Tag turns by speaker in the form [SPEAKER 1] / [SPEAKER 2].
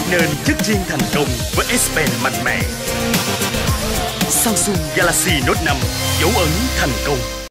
[SPEAKER 1] nên chất riêng thành công với S Pen mạnh mẽ. Samsung Galaxy Note 5 dấu ấn thành công.